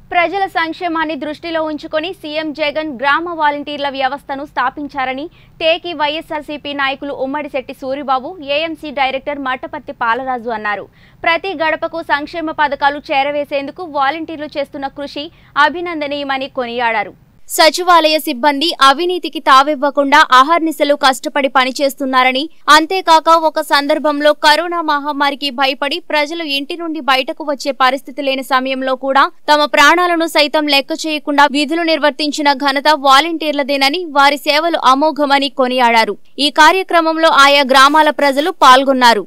ప్రజల సంక్షేమాన్ని దృష్టిలో ఉంచుకొని సీఎం జగన్ గ్రామ వాలంటీర్ల వ్యవస్థను స్థాపించారని టేకి వైఎస్ఆర్సీపీ నాయకులు ఉమ్మడిశెట్టి సూరిబాబు, ఏఎంసీ డైరెక్టర్ మట్టపర్తి పాలరాజు అన్నారు. ప్రతి గడపకు సంక్షేమ పథకాలు చేరవేసేందుకు వాలంటీర్లు చేస్తున్న కృషి అభినందనీయమని కొనియాడారు. సచివాలయ సిబ్బంది అవినీతికి తావివ్వకుండా అహర్నిశలు కష్టపడి పనిచేస్తున్నారని, అంతేకాక ఒక సందర్భంలో కరోనా మహమ్మారికి భయపడి ప్రజలు ఇంటి నుండి బయటకు వచ్చే పరిస్థితి లేని సమయంలో కూడా తమ ప్రాణాలను సైతం లెక్క చేయకుండా విధులు నిర్వర్తించిన ఘనత వాలంటీర్లదేనని, వారి సేవలు అమోఘమని కొనియాడారు. ఈ కార్యక్రమంలో ఆయా గ్రామాల ప్రజలు పాల్గొన్నారు.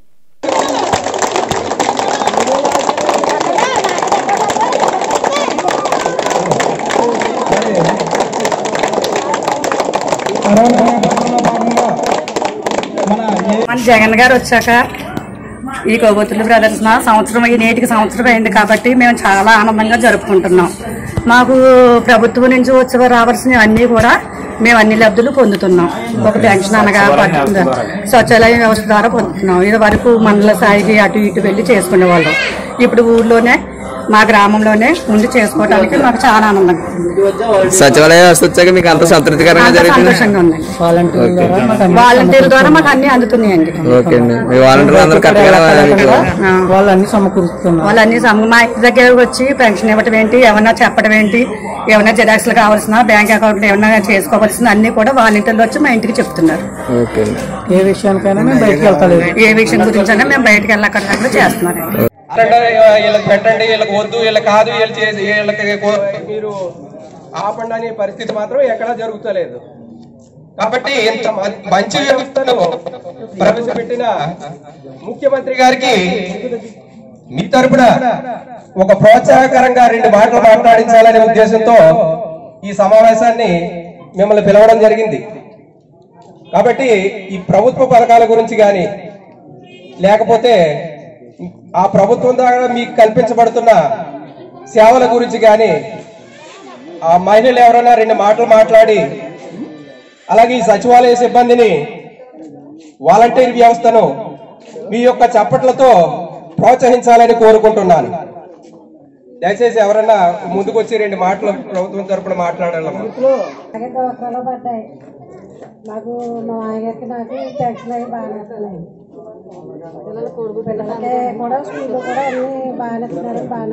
మన జగన్ గారు వచ్చాక ఈ కొవ్వొత్తుల ప్రదర్శన నేటికి సంవత్సరం అయింది కాబట్టి మేము చాలా ఆనందంగా జరుపుకుంటున్నాం. మాకు ప్రభుత్వం నుంచి వచ్చి రావాల్సినవి అన్నీ కూడా మేము అన్ని లబ్ధులు పొందుతున్నాం. ఒక పెన్షన్ అనగా శౌచాలయ వ్యవస్థ ద్వారా పొందుతున్నాం. ఇది వరకు మండల స్థాయికి అటు ఇటు వెళ్లి చేసుకునేవాళ్ళం. ఇప్పుడు ఊర్లోనే మా గ్రామంలోనే ముందు చేసుకోవడానికి మాకు చాలా ఆనందంగా ఉంది. సచివాలయ వ్యవస్థ వచ్చాక మీకు అంత సంతృప్తికరంగా సంతోషంగా ఉందండి. వాలంటీర్ల ద్వారా మాకు అన్ని అందుతున్నాయండి. వాళ్ళన్ని మా ఇంటి దగ్గర వచ్చి పెన్షన్ ఇవ్వటం ఏంటి, ఏమన్నా చెప్పడం ఏంటి, ఏమన్నా జిరాక్స్లు కావాల్సిన బ్యాంక్ అకౌంట్ ఏమన్నా చేసుకోవాల్సిన అన్ని కూడా వాలంటీర్లు వచ్చి మా ఇంటికి చెప్తున్నారు. ఏ విషయానికైనా మేము బయటకు వెళ్తలేదు, ఏ విషయం గురించి అయినా మేము బయటకు వెళ్ళకుండా చేస్తున్నారు. వీళ్ళకి పెట్టండి, వీళ్ళకి వద్దు, వీళ్ళకి కాదు, వీళ్ళు చేసి వీళ్ళకి మీరు ఆపండి అనే పరిస్థితి మాత్రం ఎక్కడా జరుగుతలేదు. కాబట్టి ఇంత మంచి వ్యవస్థను ప్రవేశపెట్టిన ముఖ్యమంత్రి గారికి మీ తరపున ఒక ప్రోత్సాహకరంగా 2 మాటలు మాట్లాడించాలనే ఉద్దేశంతో ఈ సమావేశాన్ని మిమ్మల్ని పిలవడం జరిగింది. కాబట్టి ఈ ప్రభుత్వ పథకాల గురించి కానీ లేకపోతే ఆ ప్రభుత్వం ద్వారా మీకు కల్పించబడుతున్న సేవల గురించి కానీ ఆ మహిళలు ఎవరైనా 2 మాటలు మాట్లాడి, అలాగే ఈ సచివాలయ సిబ్బందిని, వాలంటీర్ వ్యవస్థను మీ యొక్క చప్పట్లతో ప్రోత్సహించాలని కోరుకుంటున్నాను. దయచేసి ఎవరన్నా ముందుకు వచ్చి 2 మాటలు ప్రభుత్వం తరపున మాట్లాడాలమ్మా. నాకు మా ఆయనకి నాకు పెన్షన్ అవి బాగా వస్తున్నాయి. పిల్లలకి కూడా స్కూల్లో కూడా అన్ని బాగానే ఇస్తున్నారు, బాగానే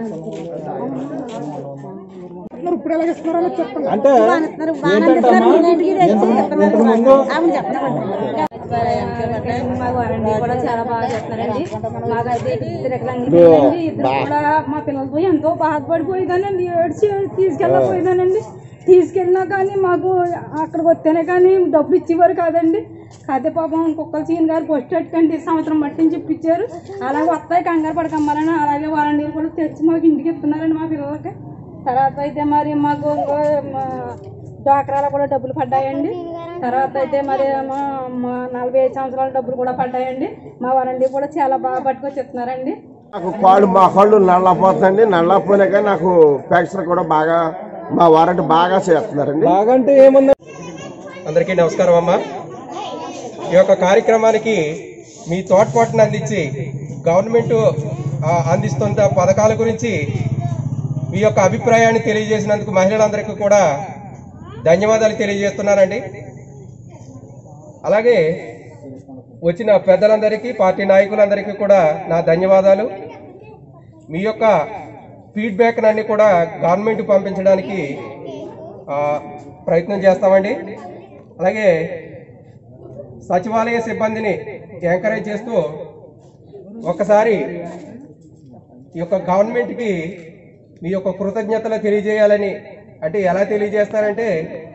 ఇప్పుడు ఎలా ఇస్తున్నారో చెప్పండి. అంటే మా వారంటీ కూడా చాలా బాగా చేస్తున్నారండి. మాకైతే ఇద్దరు కూడా మా పిల్లలతో ఎంతో బాధపడిపోయేదానండి, ఏడ్చి తీసుకెళ్ళకపోయేదానండి. తీసుకెళ్ళినా కానీ మాకు అక్కడికి వస్తేనే కానీ డబ్బులు ఇచ్చేవారు కాదండి. అదే పాపం కుక్కల సీన్ గారు పోస్ట్ పెట్టుకండి సంవత్సరం మట్టిని చెప్పిచ్చారు. అలాగే వస్తాయి కంగారు పడకమ్మాలని అలాగే వారంటీలు కూడా తెచ్చి మాకు ఇంటికి ఇస్తున్నారండి మా పిల్లలకి. తర్వాత అయితే మరి మాకు డ్వాక్రాలో కూడా డబ్బులు పడ్డాయండి. తర్వాత అయితే మరి మా 45 సంవత్సరాల డబ్బులు కూడా పడ్డాయండి. మా వారంటీ కూడా చాలా బాగా పట్టుకొచ్చి ఇస్తున్నారండి. నాకు మా కాళ్ళు నల్లపోతుందండి. నల్లపోయినా కానీ నాకు పెన్షన్ కూడా బాగా మా వారంటీ బాగా చేస్తున్నారండి. బాగంటే ఏమన్నా. అందరికీ నమస్కారం అమ్మా. ఈ యొక్క కార్యక్రమానికి మీ తోడ్పాటును అందించి గవర్నమెంట్ అందిస్తున్న పథకాల గురించి మీ యొక్క అభిప్రాయాన్ని తెలియజేసినందుకు మహిళలందరికీ కూడా ధన్యవాదాలు తెలియజేస్తున్నానండి. అలాగే వచ్చిన పెద్దలందరికీ, పార్టీ నాయకులందరికీ కూడా నా ధన్యవాదాలు. మీ యొక్క ఫీడ్బ్యాక్ అన్ని కూడా గవర్నమెంట్ పంపించడానికి ప్రయత్నం చేస్తామండి. అలాగే సచివాలయ సిబ్బందిని ఎంకరేజ్ చేస్తూ ఒకసారి ఈ యొక్క గవర్నమెంట్కి మీ యొక్క కృతజ్ఞతలు తెలియజేయాలని, అంటే ఎలా తెలియజేస్తారంటే